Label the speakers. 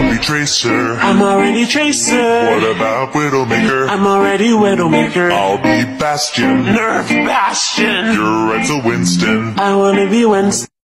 Speaker 1: be Tracer.
Speaker 2: I'm already Tracer.
Speaker 1: What about Widowmaker?
Speaker 2: I'm already Widowmaker.
Speaker 1: I'll be Bastion.
Speaker 2: Nerf Bastion.
Speaker 1: You're Renzo Winston.
Speaker 2: I wanna be Winston.